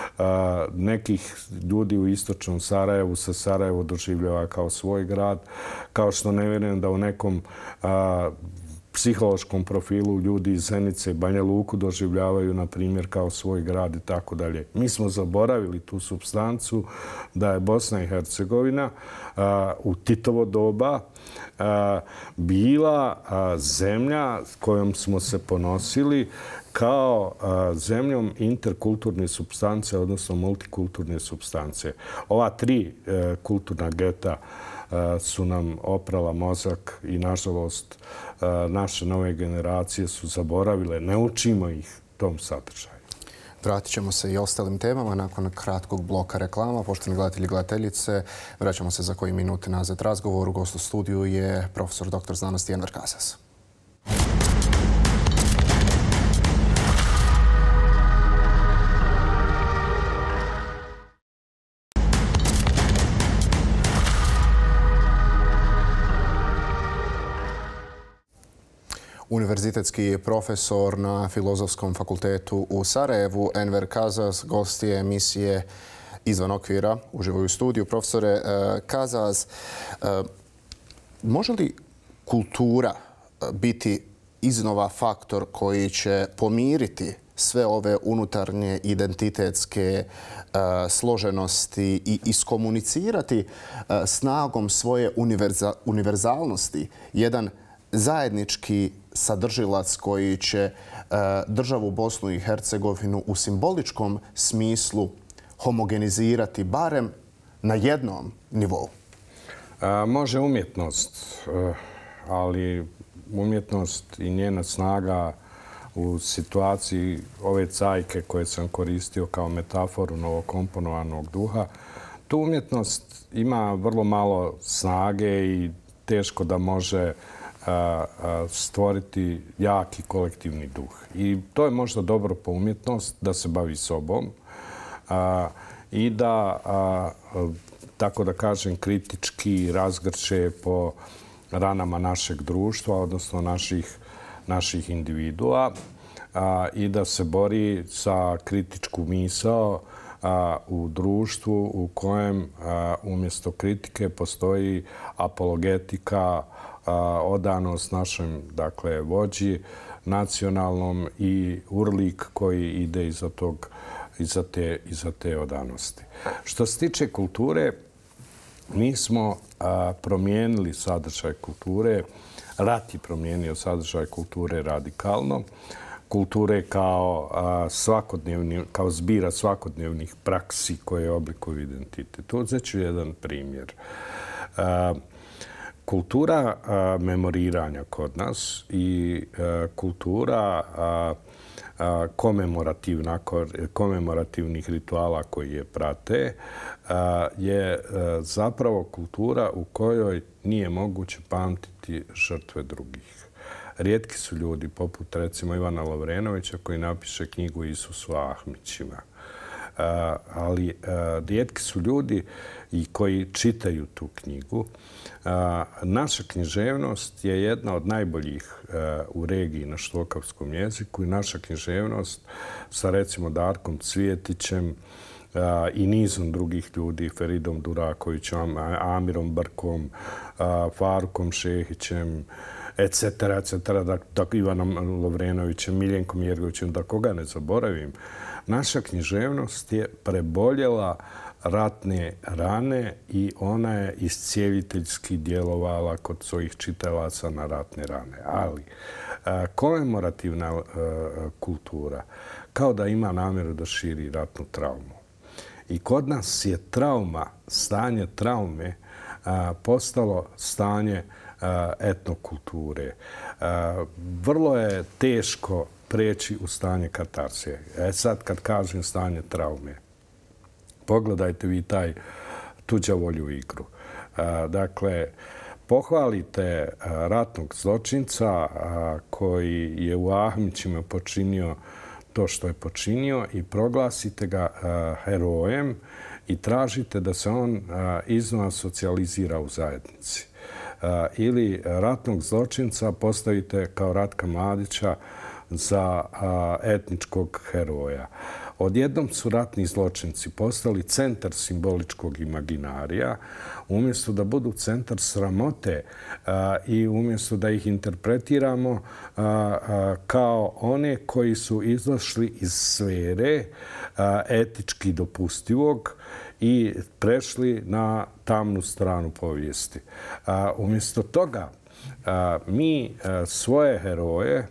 nekih ljudi u istočnom Sarajevu se Sarajevo doživljava kao svoj grad, kao što ne vjerujem da u nekom psihološkom profilu ljudi iz Zenice i Banja Luku doživljavaju, na primjer, kao svoj grad i tako dalje. Mi smo zaboravili tu supstancu da je Bosna i Hercegovina u Titovo doba bila zemlja kojom smo se ponosili kao zemljom interkulturne supstance, odnosno multikulturne supstance. Ova tri kulturna geta su nam oprala mozak i, nažalost, naše nove generacije su zaboravile. Ne učimo ih tom sadržaju. Vratit ćemo se i ostalim temama nakon kratkog bloka reklama. Poštovani gledatelji i gledateljice, vraćamo se za koji minut nazad razgovoru. Gost u studiju je profesor dr. znanosti Enver Kazas. Univerzitetski profesor na Filozofskom fakultetu u Sarajevu, Enver Kazas, gost je emisije Izvan okvira, uživo u studiju. Profesore Kazas, može li kultura biti iznova faktor koji će pomiriti sve ove unutarnje identitetske složenosti i iskomunicirati snagom svoje univerzalnosti jedan zajednički sadržilac koji će državu Bosnu i Hercegovinu u simboličkom smislu homogenizirati barem na jednom nivou? Može umjetnost, ali umjetnost i njena snaga u situaciji ove cajke koje sam koristio kao metaforu novokomponovanog duha, tu umjetnost ima vrlo malo snage i teško da može stvoriti jaki kolektivni duh. I to je možda dobro po umjetnost, da se bavi sobom i da, tako da kažem, kritički razgrče po ranama našeg društva, odnosno naših individua, i da se bori sa kritičku misao u društvu u kojem umjesto kritike postoji apologetika, odanost našem, dakle, vođi nacionalnom i urlik koji ide iza te odanosti. Što se tiče kulture, mi smo promijenili sadržaj kulture. Rat je promijenio sadržaj kulture radikalno. Kulture kao zbira svakodnevnih praksi koje oblikuju identitet. Uzet ću jedan primjer. Kultura memoriranja kod nas i kultura komemorativnih rituala koji je prate je zapravo kultura u kojoj nije moguće pamtiti žrtve drugih. Rijetki su ljudi, poput recimo Ivana Lovrenovića, koji napiše knjigu Isusu Ahmićima. Ali rijetki su ljudi i koji čitaju tu knjigu. Naša književnost je jedna od najboljih u regiji na štokavskom jeziku i naša književnost sa recimo Darkom Cvijetićem i nizom drugih ljudi, Feridom Durakovićem, Amirom Brkom, Farukom Šehićem, etc., Ivanom Lovrenovićem, Miljenkom Jergovićem, da koga ne zaboravim. Naša književnost je preboljela ratne rane i ona je iscijeliteljski djelovala kod svojih čitalaca na ratne rane. Ali komemorativna kultura kao da ima namjeru da širi ratnu traumu. I kod nas je stanje traume postalo stanje etnokulture. Vrlo je teško preći u stanje katarsije. Sad kad kažem stanje traume, pogledajte vi taj tuđavolju igru. Dakle, pohvalite ratnog zločinca koji je u Ahmićima počinio to što je počinio i proglasite ga herojem i tražite da se on iznova socijalizira u zajednici. Ili ratnog zločinca postavite kao Ratka Mladića za etničkog heroja. Odjednom su ratni zločinci postali centar simboličkog imaginarija, umjesto da budu centar sramote i umjesto da ih interpretiramo kao one koji su izašli iz sfere etički dopustivog i prešli na tamnu stranu povijesti. Umjesto toga mi svoje heroje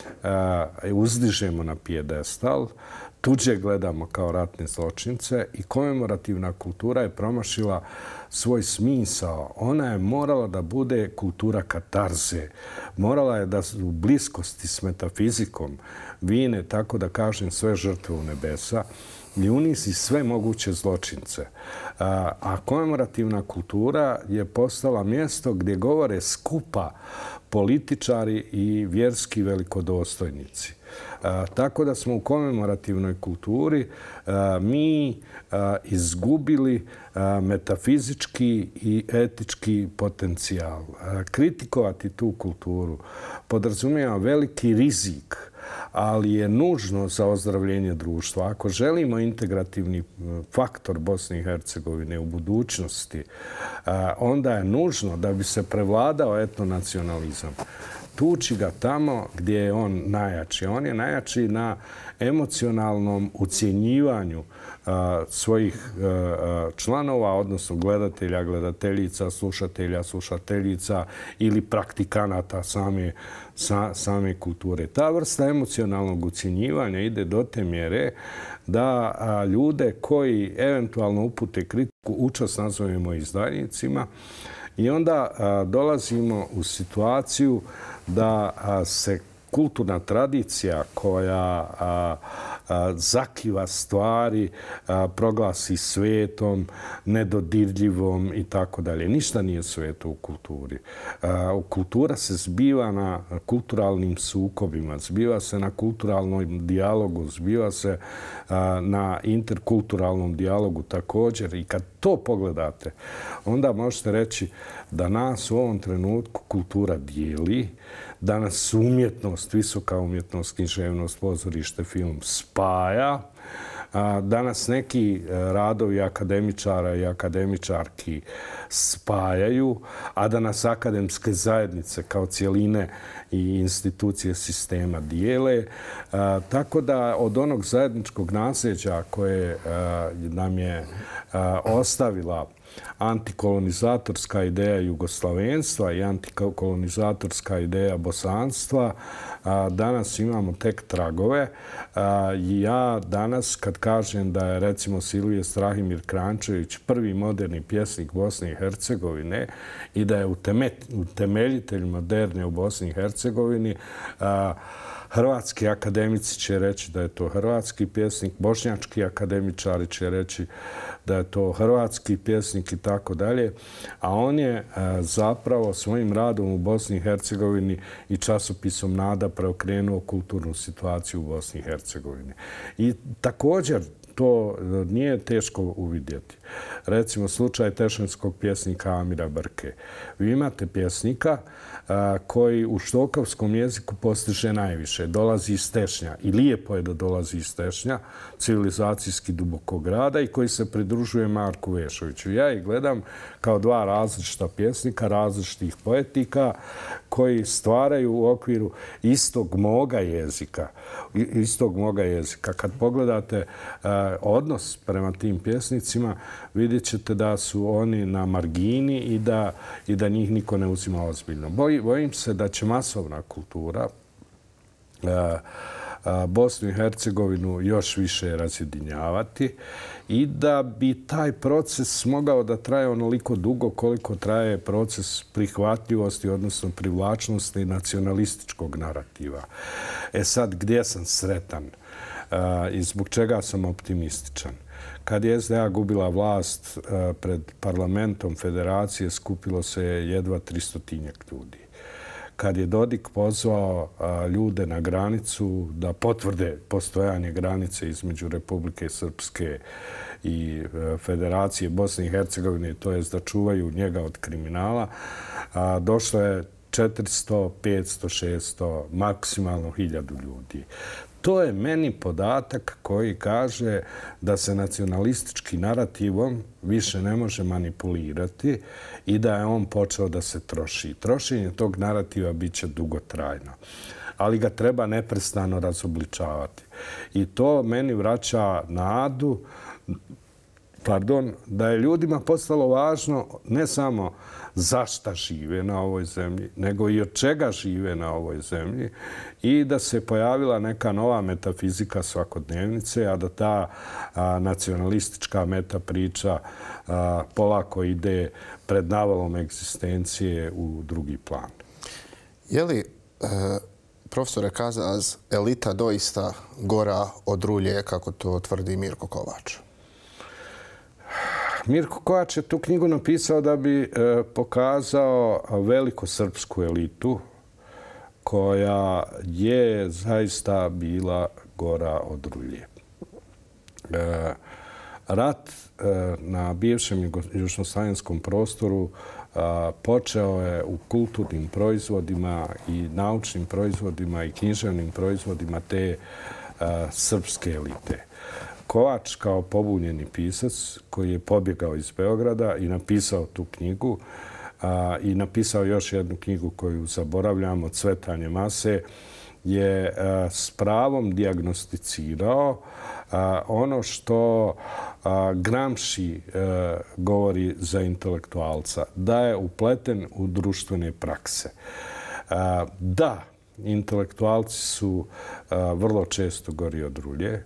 uzdižemo na pijedestal, tuđe gledamo kao ratne zločince i komemorativna kultura je promašila svoj smisao. Ona je morala da bude kultura katarze. Morala je da u bliskosti s metafizikom vine, tako da kažem, sve žrtve u nebesa i unizi sve moguće zločince. A komemorativna kultura je postala mjesto gdje govore skupa političari i vjerski velikodostojnici. Tako da smo u komemorativnoj kulturi mi izgubili metafizički i etički potencijal. Kritikovati tu kulturu podrazumijeva veliki rizik, ali je nužno za ozdravljenje društva. Ako želimo integrativni faktor Bosne i Hercegovine u budućnosti, onda je nužno da bi se prevladao etnonacionalizam tući ga tamo gdje je on najjači. On je najjači na emocionalnom ucjenjivanju svojih članova, odnosno gledatelja, gledateljica, slušatelja, slušateljica ili praktikanata same kulture. Ta vrsta emocionalnog ucjenjivanja ide do te mjere da ljude koji eventualno upute kritiku učas nazovemo izdajnicima i onda dolazimo u situaciju da se kulturna tradicija koja zakiva stvari, proglasi svetom, nedodirljivom i tako dalje. Ništa nije sveto u kulturi. Kultura se zbiva na kulturalnim sukobima, zbiva se na kulturalnom dijalogu, zbiva se na interkulturalnom dijalogu također. I kad to pogledate, onda možete reći da nas u ovom trenutku kultura dijeli, da nas umjetnost, visoka umjetnost, književnost, pozorište, film spaja, da nas neki radovi akademičara i akademičarki spajaju, a da nas akademske zajednice kao cijeline i institucije sistema dijele. Tako da od onog zajedničkog nasljeđa koje nam je ostavila antikolonizatorska ideja jugoslavenstva i antikolonizatorska ideja bosanstva, danas imamo tek tragove. Ja danas kad kažem da je recimo Silvije Strahimir Krančević prvi moderni pjesnik Bosne i Hercegovine i da je utemeljitelj moderne u Bosni i Hercegovini, hrvatski akademici će reći da je to hrvatski pjesnik, bošnjački akademičari će reći da je to hrvatski pjesnik i tako dalje. A on je zapravo svojim radom u Bosni i Hercegovini i časopisom Nada preokrenuo kulturnu situaciju u Bosni i Hercegovini. I također to nije teško uvidjeti. Recimo, slučaj tešnjskog pjesnika Amira Brke. Vi imate pjesnika koji u štokavskom jeziku postiže najviše. Dolazi iz Tešnja i lijepo je da dolazi iz Tešnja, civilizacijski dubokog grada i koji se pridružuje Marku Vešoviću. Ja ih gledam kao dva različita pjesnika, različitih poetika koji stvaraju u okviru istog moga jezika. Kad pogledate odnos prema tim pjesnicima, vidjet ćete da su oni na margini i da njih niko ne uzima ozbiljno. Bojim se da će masovna kultura Bosnu i Hercegovinu još više razjedinjavati i da bi taj proces mogao da traje onoliko dugo koliko traje proces prihvatljivosti, odnosno privlačnosti nacionalističkog narativa. Sad, gdje sam sretan i zbog čega sam optimističan? Kad je SDA gubila vlast pred parlamentom federacije, skupilo se jedva 300-tinjak ljudi. Kad je Dodik pozvao ljude na granicu da potvrde postojanje granice između Republike Srpske i Federacije Bosne i Hercegovine, to jest da čuvaju njega od kriminala, došlo je 400, 500, 600, maksimalno 1000 ljudi. To je meni podatak koji kaže da se nacionalistički narativom više ne može manipulirati i da je on počeo da se troši. Trošenje tog narativa bit će dugotrajno, ali ga treba neprestano razobličavati. I to meni vraća nadu, da je ljudima postalo važno ne samo zašta žive na ovoj zemlji, nego i od čega žive na ovoj zemlji i da se pojavila neka nova metafizika svakodnevnice, a da ta nacionalistička metapriča polako ide pred navalom egzistencije u drugi plan. Je li, profesore Kazaz, elita doista gora od rulje, kako to tvrdi Mirko Kovač? Mirko Kovač je tu knjigu napisao da bi pokazao velikosrpsku elitu koja je zaista bila gora od rulje. Rat na bivšem južnoslavenskom prostoru počeo je u kulturnim proizvodima i naučnim proizvodima i književnim proizvodima te srpske elite. Kovač kao pobunjeni pisac koji je pobjegao iz Beograda i napisao tu knjigu i napisao još jednu knjigu koju zaboravljamo, Cvetanje mase, je s pravom dijagnosticirao ono što Gramsci govori za intelektualca, da je upleten u društvene prakse. Da, intelektualci su vrlo često gori od rulje.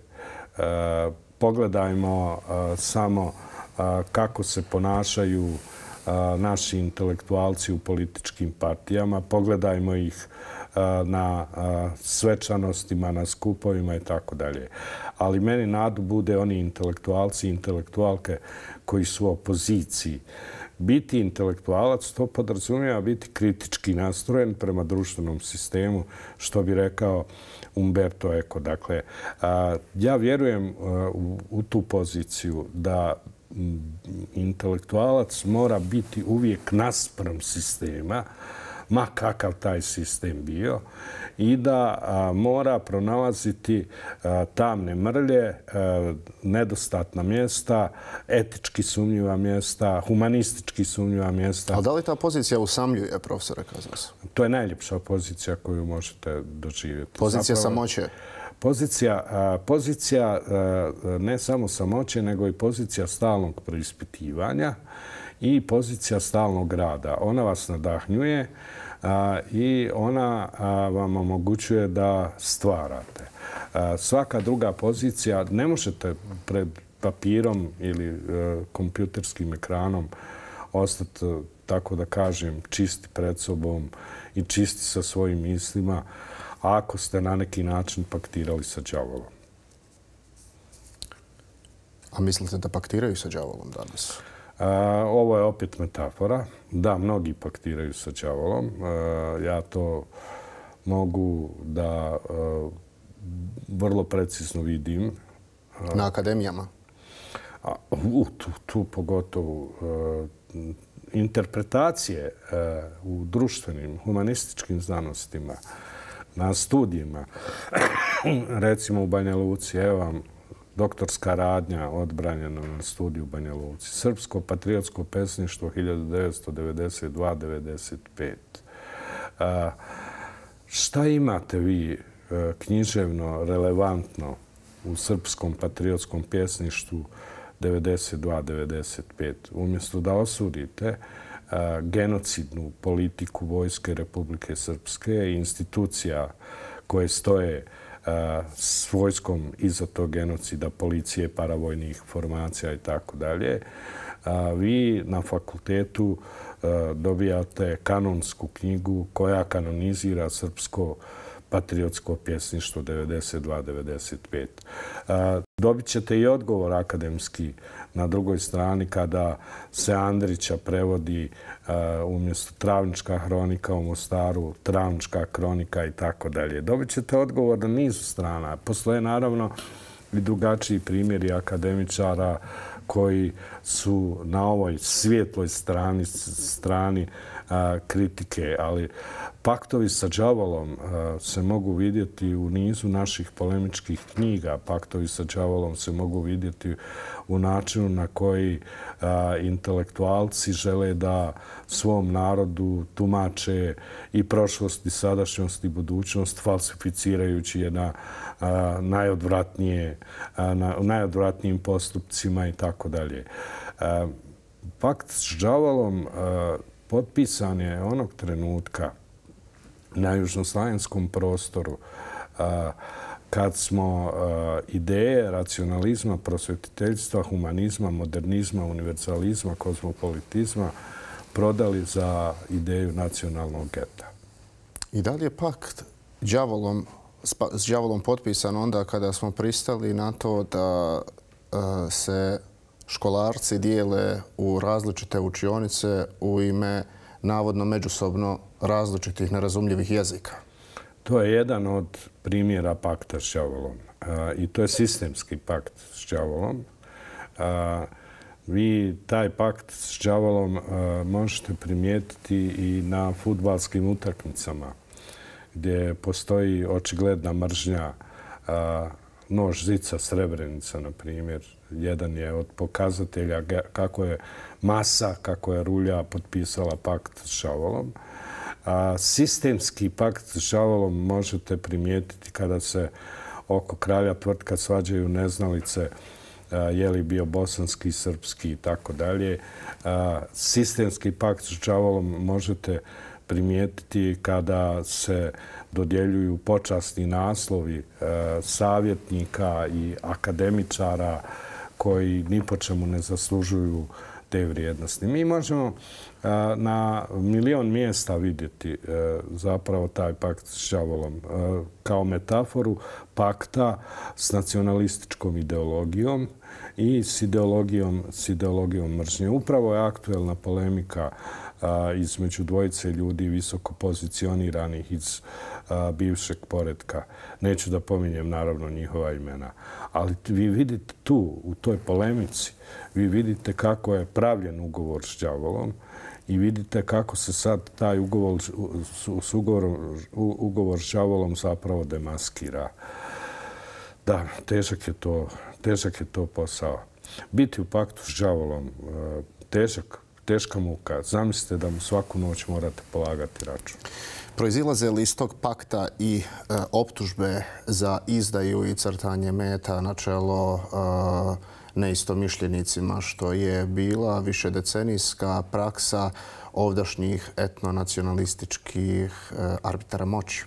Pogledajmo samo kako se ponašaju naši intelektualci u političkim partijama. Pogledajmo ih na svečanostima, na skupovima i tako dalje. Ali meni nadu bude oni intelektualci i intelektualke koji su u opoziciji. Biti intelektualac, to podrazumijeva biti kritički nastrojen prema društvenom sistemu, što bi rekao Umberto Eco. Dakle, ja vjerujem u tu poziciju da intelektualac mora biti uvijek naspram sistema, ma kakav taj sistem bio, i da mora pronalaziti tamne mrlje, nedostatna mjesta, etički sumnjiva mjesta, humanistički sumnjiva mjesta. Ali da li ta pozicija usamljuje, profesore Kazas? To je najljepša pozicija koju možete doživjeti. Pozicija samoće? Pozicija ne samo samoće, nego i pozicija stalnog preispitivanja i pozicija stalnog rada. Ona vas nadahnjuje i ona vam omogućuje da stvarate. Svaka druga pozicija, ne možete pred papirom ili kompjuterskim ekranom ostati, tako da kažem, čisti pred sobom i čisti sa svojim mislima, ako ste na neki način paktirali sa đavolom. A mislite da paktiraju sa đavolom danas? Ovo je opet metafora. Da, mnogi paktiraju sa đavolom. Ja to mogu da vrlo precizno vidim. Na akademijama? Tu pogotovo interpretacije u društvenim, humanističkim znanostima, na studijima. Recimo u Banja Luci, evo vam doktorska radnja odbranjena na studiju u Banja Luci. Srpsko patriotsko pesništvo 1992-95. Šta imate vi književno, relevantno u srpskom patriotskom pjesništvu 92-95? Umjesto da osudite genocidnu politiku Vojske Republike Srpske i institucija koje stoje s vojskom iza tog genocida, policije, paravojnih formacija i tako dalje, vi na fakultetu dobijate kanonsku knjigu koja kanonizira srpsko patriotsko pjesništvo 92-95. Dobit ćete i odgovor akademski na drugoj strani kada se Andrića prevodi umjesto Travnička hronika u Mostaru, Travnička kronika i tako dalje. Dobit ćete odgovor na nizu strana. Postoje naravno i drugačiji primjeri akademičara koji su na ovoj svijetloj strani kritike, ali paktovi sa đavolom se mogu vidjeti u nizu naših polemičkih knjiga. Paktovi sa đavolom se mogu vidjeti u načinu na koji intelektualci žele da svom narodu tumače i prošlost, i sadašnjost, i budućnost, falsificirajući je na najodvratnijim postupcima i tako dalje. Pakt s đavolom potpisan je onog trenutka na južnoslavenskom prostoru kad smo ideje racionalizma, prosvetiteljstva, humanizma, modernizma, univerzalizma, kozmopolitizma prodali za ideju nacionalnog geta. I da li je pakt s đavolom potpisan onda kada smo pristali na to da se školarci dijele u različite učionice u ime navodno međusobno različitih nerazumljivih jezika? To je jedan od primjera pakta s đavolom. I to je sistemski pakt s đavolom. Vi taj pakt s đavolom možete primijetiti i na fudbalskim utakmicama gdje postoji očigledna mržnja. Nož, žica, Srebrenica, na primjer, jedan je od pokazatelja kako je masa, kako je rulja potpisala pakt s đavolom. Sistemski pakt s đavolom možete primijetiti kada se oko kralja Tvrtka svađaju neznalice, je li bio bosanski, srpski i tako dalje. Sistemski pakt s đavolom možete primijetiti kada se dodjeljuju počasni naslovi savjetnika i akademičara koji ni po čemu ne zaslužuju te vrijednosti. Mi možemo na milion mjesta vidjeti zapravo taj pakt s đavolom kao metaforu pakta s nacionalističkom ideologijom i s ideologijom mržnje. Upravo je aktuelna polemika između dvojice ljudi visoko pozicioniranih iz bivšeg poretka. Neću da pominjem naravno njihova imena. Ali vi vidite tu, u toj polemici, vi vidite kako je pravljen ugovor s đavolom i vidite kako se sad taj ugovor s đavolom zapravo demaskira. Da, težak je to posao. Biti u paktu s đavolom, teška muka. Zamislite da mu svaku noć morate polagati račun. Proizilaze li iz tog pakta i optužbe za izdaju i crtanje meta na čelo neistomišljenicima, što je bila višedecenijska praksa ovdašnjih etnonacionalističkih arbitara moći?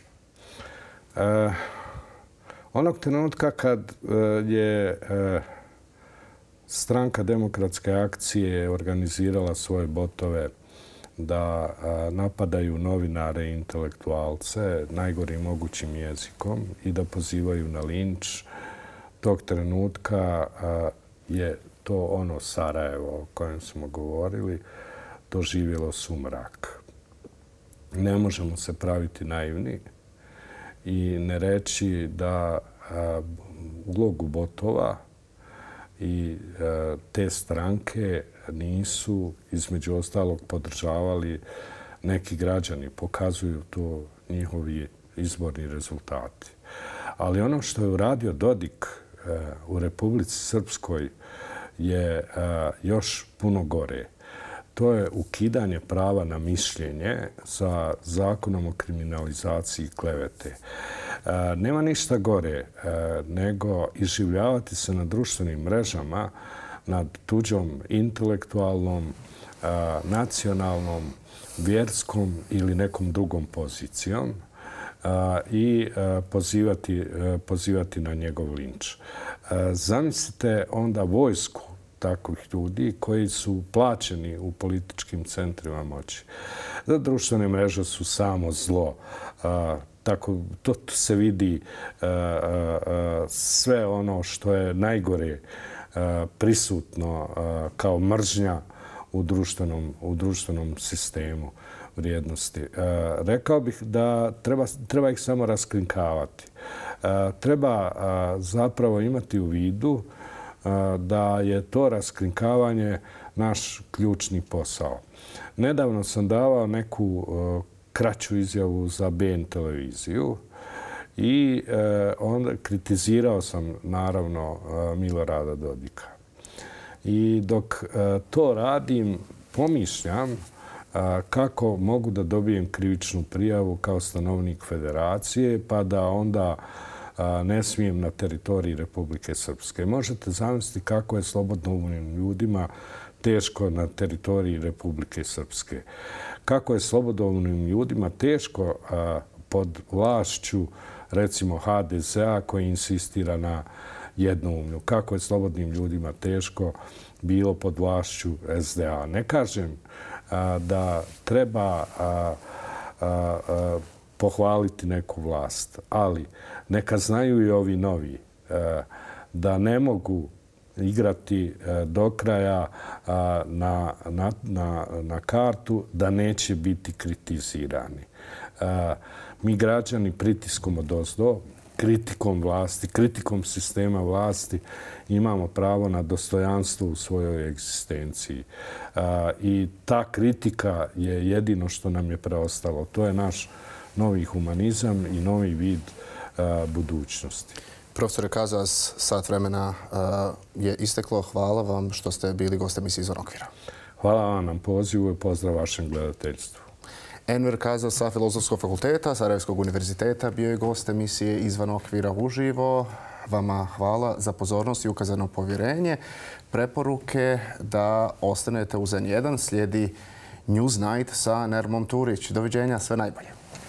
Onog trenutka kad je Stranka demokratske akcije organizirala svoje botove da napadaju novinare i intelektualce najgorim mogućim jezikom i da pozivaju na linč, tog trenutka je to ono Sarajevo o kojem smo govorili doživjelo sumrak. Ne možemo se praviti naivni i ne reći da ulogu botova i te stranke nisu, između ostalog, podržavali neki građani. Pokazuju to njihovi izborni rezultati. Ali ono što je uradio Dodik u Republici Srpskoj je još puno gore. To je ukidanje prava na mišljenje sa zakonom o kriminalizaciji klevete. Nema ništa gore nego iživljavati se na društvenim mrežama nad tuđom intelektualnom, nacionalnom, vjerskom ili nekom drugom pozicijom i pozivati na njegov linč. Zamislite onda vojsku takvih ljudi koji su plaćeni u političkim centrima moći. Da društvene mreže su samo zlo. Tako, to se vidi sve ono što je najgore prisutno kao mržnja u društvenom sistemu vrijednosti. Rekao bih da treba ih samo raskrinkavati. Treba zapravo imati u vidu da je to raskrinkavanje naš ključni posao. Nedavno sam davao neku kraću izjavu za BN televiziju i onda kritizirao sam naravno Milorada Dodika. I dok to radim, pomišljam kako mogu da dobijem krivičnu prijavu kao stanovnik federacije, pa da onda ne smijem na teritoriji Republike Srpske. Možete zamisliti kako je slobodnoumnim ljudima teško na teritoriji Republike Srpske. Kako je slobodnoumnim ljudima teško pod vlašću, recimo HDZ-a, koji insistira na jednoumlju. Kako je slobodnim ljudima teško bilo pod vlašću SDA. Ne kažem da treba pohvaliti neku vlast, ali neka znaju i ovi novi da ne mogu igrati do kraja na kartu, da neće biti kritizirani. Mi građani pritiskom odozdo, kritikom vlasti, kritikom sistema vlasti imamo pravo na dostojanstvo u svojoj egzistenciji. I ta kritika je jedino što nam je preostalo. To je naš novi humanizam i novi vid budućnosti. Profesore Kazas, sat vremena je isteklo. Hvala vam što ste bili gost emisije Izvan okvira. Hvala vam na pozivu i pozdrav vašem gledateljstvu. Enver Kazas sa Filozofskog fakulteta Sarajevskog univerziteta bio je gost emisije Izvan okvira uživo. Vama hvala za pozornost i ukazano povjerenje. Preporuke da ostanete uz N1. Slijedi Newsnight sa Nermom Turić. Doviđenja, sve najbolje.